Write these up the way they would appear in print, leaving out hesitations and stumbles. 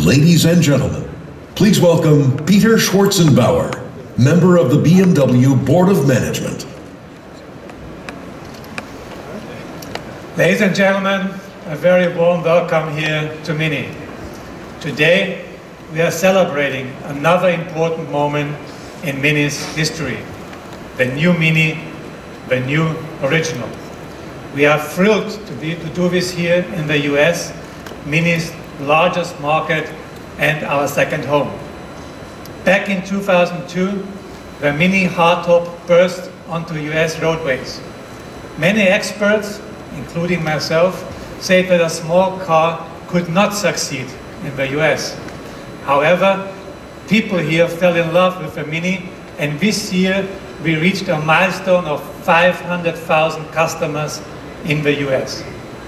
Ladies and gentlemen, please welcome Peter Schwarzenbauer, member of the BMW Board of Management. Ladies and gentlemen, a very warm welcome here to Mini. Today, we are celebrating another important moment in Mini's history. The new Mini, the new original. We are thrilled to do this here in the US, Mini's largest market and our second home. Back in 2002, the Mini hardtop burst onto US roadways. Many experts, including myself, say that a small car could not succeed in the US. However, people here fell in love with the Mini, and this year we reached a milestone of 500,000 customers in the US.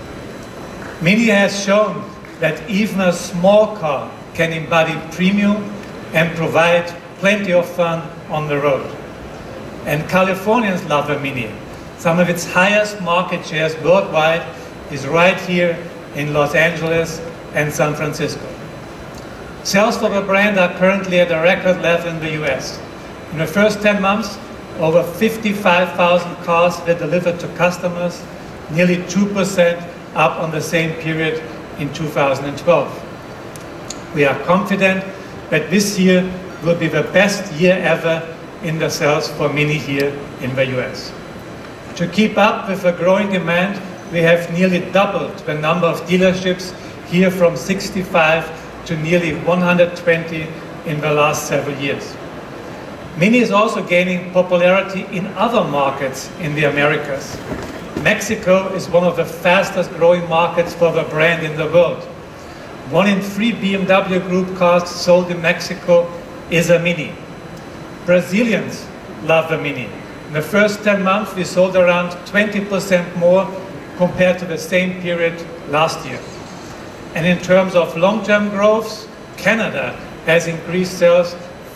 Mini has shown that even a small car can embody premium and provide plenty of fun on the road. And Californians love the Mini. Some of its highest market shares worldwide is right here in Los Angeles and San Francisco. Sales for the brand are currently at a record level in the US. In the first 10 months, over 55,000 cars were delivered to customers, nearly 2% up on the same period in 2012. We are confident that this year will be the best year ever in the sales for Mini here in the US. To keep up with the growing demand, we have nearly doubled the number of dealerships here from 65 to nearly 120 in the last several years. Mini is also gaining popularity in other markets in the Americas. Mexico is one of the fastest growing markets for the brand in the world. 1 in 3 BMW Group cars sold in Mexico is a Mini. Brazilians love the Mini. In the first 10 months, we sold around 20% more compared to the same period last year. And in terms of long-term growth, Canada has increased sales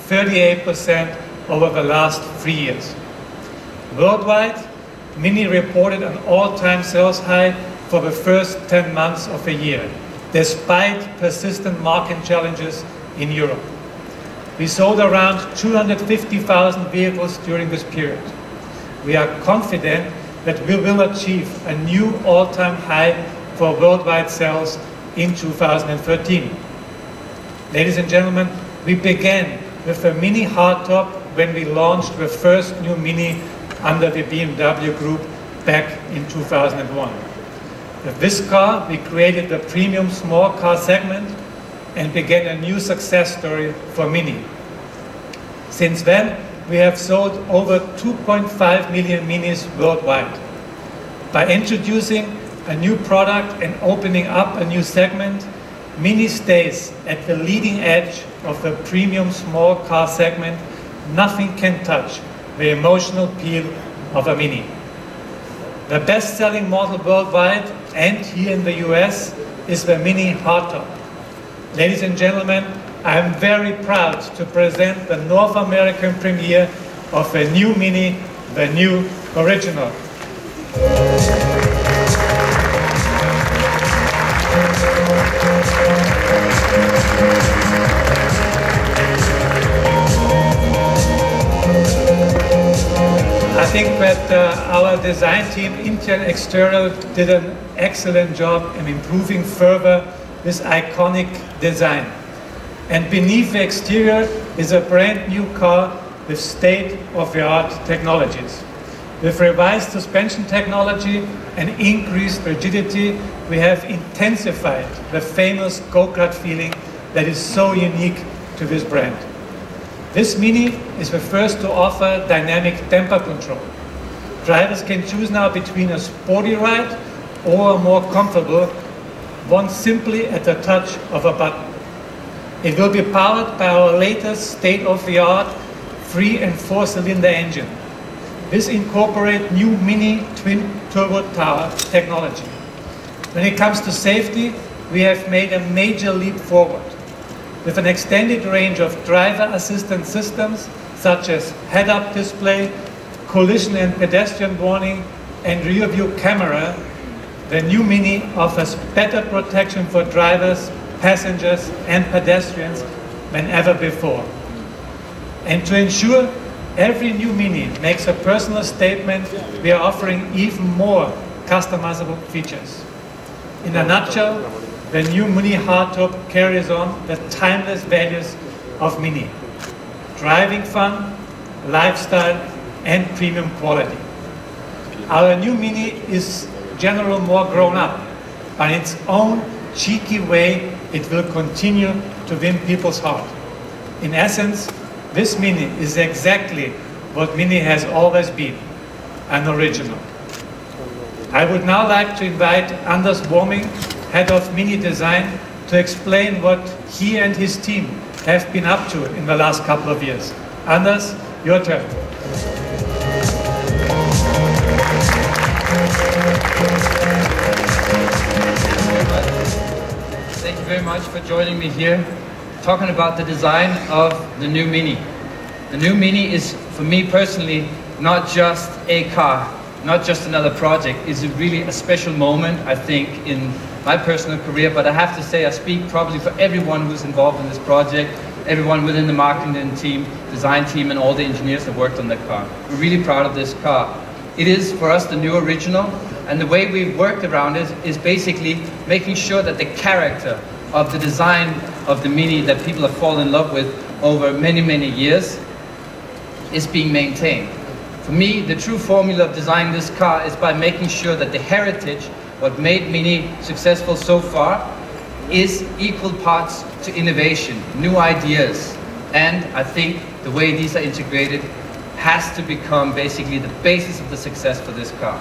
38% over the last 3 years. Worldwide, Mini reported an all-time sales high for the first 10 months of the year, despite persistent market challenges in Europe. We sold around 250,000 vehicles during this period. We are confident that we will achieve a new all-time high for worldwide sales in 2013. Ladies and gentlemen, we began with the Mini hardtop when we launched the first new Mini under the BMW Group back in 2001. With this car, we created the premium small car segment and began a new success story for Mini. Since then, we have sold over 2.5 million Minis worldwide. By introducing a new product and opening up a new segment, Mini stays at the leading edge of the premium small car segment. Nothing can touch the emotional appeal of a Mini. The best-selling model worldwide and here in the US is the Mini hardtop. Ladies and gentlemen, I am very proud to present the North American premiere of the new Mini, the new original. I think that our design team, Intel External, did an excellent job in improving further this iconic design. And beneath the exterior is a brand new car with state-of-the-art technologies. With revised suspension technology and increased rigidity, we have intensified the famous go-kart feeling that is so unique to this brand. This Mini is the first to offer dynamic temper control. Drivers can choose now between a sporty ride or a more comfortable one simply at the touch of a button. It will be powered by our latest state-of-the-art 3- and 4-cylinder engine. This incorporates new Mini twin turbo tower technology. When it comes to safety, we have made a major leap forward. With an extended range of driver assistance systems, such as head-up display, collision and pedestrian warning, and rear-view camera, the new Mini offers better protection for drivers passengers and pedestrians than ever before. And to ensure every new Mini makes a personal statement, we are offering even more customizable features. In a nutshell, the new Mini hardtop carries on the timeless values of Mini: driving fun, lifestyle, and premium quality. Our new Mini is generally more grown up, but in its own cheeky way, it will continue to win people's heart. In essence, this Mini is exactly what Mini has always been, an original. I would now like to invite Anders Worming, Head of Mini Design, to explain what he and his team have been up to in the last couple of years. Anders, your turn. Thank you very much for joining me here, talking about the design of the new Mini. The new Mini is, for me personally, not just a car, not just another project. It's really a special moment, I think, in my personal career, but I have to say I speak probably for everyone who's involved in this project, everyone within the marketing team, design team, and all the engineers that worked on the car. We're really proud of this car. It is, for us, the new original, and the way we've worked around it is basically making sure that the character of the design of the Mini that people have fallen in love with over many, many years is being maintained. For me, the true formula of designing this car is by making sure that the heritage, what made Mini successful so far, is equal parts to innovation, new ideas. And I think the way these are integrated has to become basically the basis of the success for this car.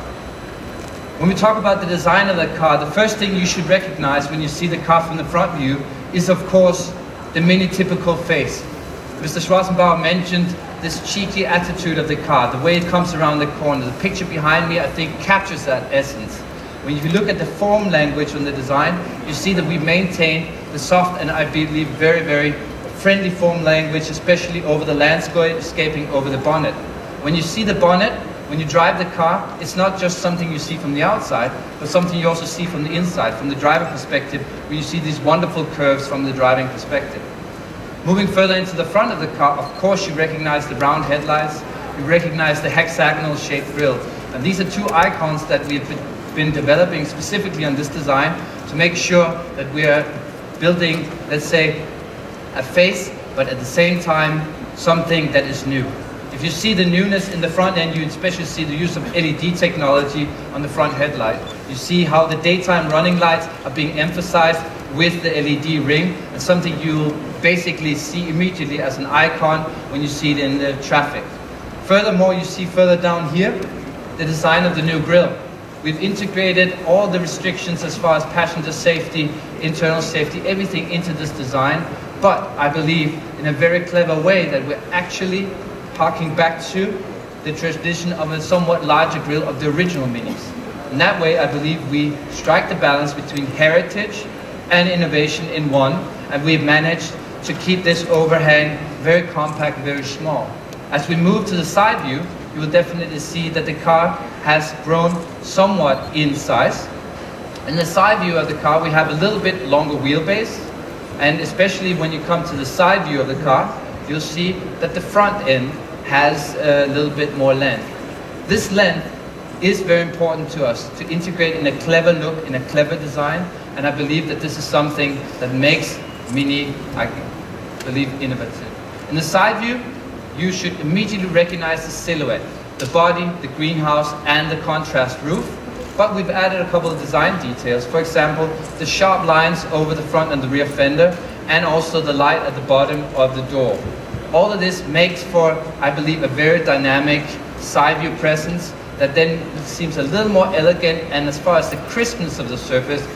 When we talk about the design of the car, the first thing you should recognize when you see the car from the front view is, of course, the Mini typical face. Mr. Schwarzenbauer mentioned this cheeky attitude of the car, the way it comes around the corner. The picture behind me, I think, captures that essence. When you look at the form language on the design, you see that we maintain the soft and, I believe, very, very friendly form language, especially over the landscaping over the bonnet. When you see the bonnet, when you drive the car, it's not just something you see from the outside, but something you also see from the inside, from the driver perspective, where you see these wonderful curves from the driving perspective. Moving further into the front of the car, of course, you recognize the round headlights, you recognize the hexagonal shaped grille. And these are two icons that we've been developing specifically on this design to make sure that we are building, let's say, a face, but at the same time, something that is new. If you see the newness in the front end, you especially see the use of LED technology on the front headlight. You see how the daytime running lights are being emphasized with the LED ring, and something you'll basically see immediately as an icon when you see it in the traffic. Furthermore, you see further down here the design of the new grille. We've integrated all the restrictions as far as passenger safety, internal safety, everything into this design, but I believe in a very clever way that we're actually harking back to the tradition of a somewhat larger grille of the original Minis. In that way, I believe we strike the balance between heritage and innovation in one, and we've managed to keep this overhang very compact, very small. As we move to the side view, you will definitely see that the car has grown somewhat in size. In the side view of the car, we have a little bit longer wheelbase, and especially when you come to the side view of the car, you'll see that the front end has a little bit more length. This length is very important to us to integrate in a clever look, in a clever design, and I believe that this is something that makes Mini, I believe, innovative. In the side view, you should immediately recognize the silhouette, the body, the greenhouse, and the contrast roof. But we've added a couple of design details. For example, the sharp lines over the front and the rear fender, and also the light at the bottom of the door. All of this makes for, I believe, a very dynamic side view presence that then seems a little more elegant, and as far as the crispness of the surface,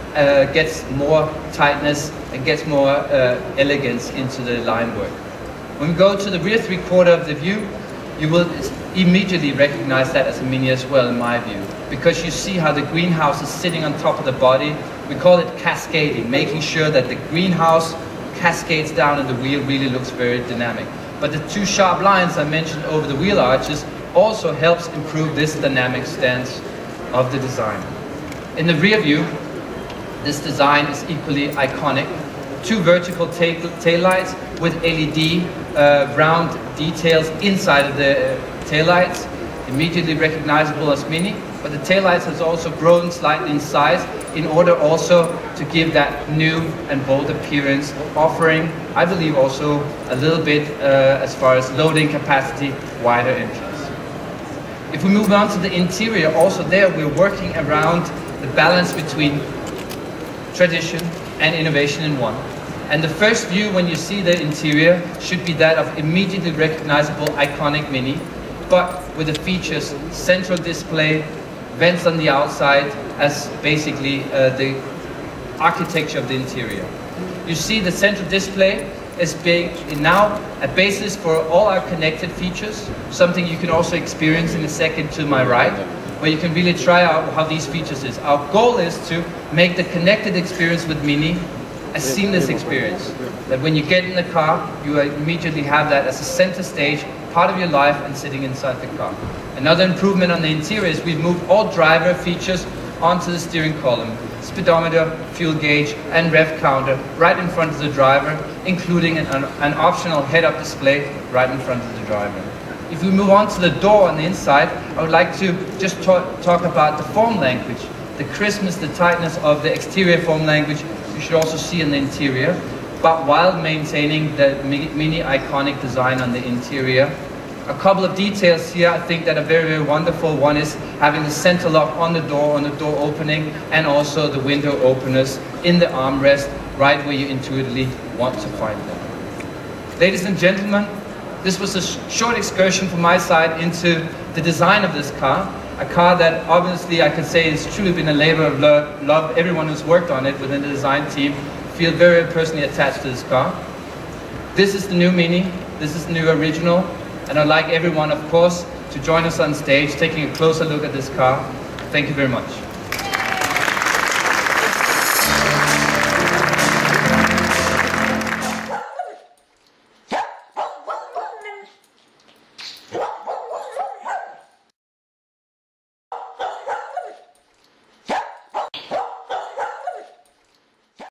gets more tightness and gets more elegance into the line work. When we go to the rear three-quarter of the view, you will immediately recognize that as a Mini as well, in my view, because you see how the greenhouse is sitting on top of the body. We call it cascading, making sure that the greenhouse cascades down and the wheel really looks very dynamic. But the two sharp lines I mentioned over the wheel arches also helps improve this dynamic stance of the design. In the rear view, This design is equally iconic. Two vertical taillights with LED round details inside of the taillights, immediately recognizable as Mini, but the taillights has also grown slightly in size in order also to give that new and bold appearance, offering, I believe, also a little bit as far as loading capacity, wider entrance. If we move on to the interior, also there we're working around the balance between tradition and innovation in one. And the first view when you see the interior should be that of immediately recognizable iconic Mini, but with the features central display, vents on the outside as basically the architecture of the interior. You see the central display is now a basis for all our connected features, something you can also experience in a second to my right, where you can really try out how these features is. Our goal is to make the connected experience with Mini a seamless experience. That when you get in the car, you immediately have that as a center stage, part of your life and sitting inside the car. Another improvement on the interior is we've moved all driver features onto the steering column. Speedometer, fuel gauge and rev counter right in front of the driver, including an optional head-up display right in front of the driver. If we move on to the door on the inside, I would like to just talk about the form language. The crispness, the tightness of the exterior form language you should also see in the interior, but while maintaining the Mini iconic design on the interior. A couple of details here I think that are very, very wonderful. One is having the center lock on the door opening, and also the window openers in the armrest right where you intuitively want to find them. Ladies and gentlemen, this was a short excursion from my side into the design of this car. A car that obviously I could say has truly been a labor of love. Everyone who's worked on it within the design team feel very personally attached to this car. This is the new Mini, this is the new original, and I'd like everyone, of course, to join us on stage, taking a closer look at this car. Thank you very much.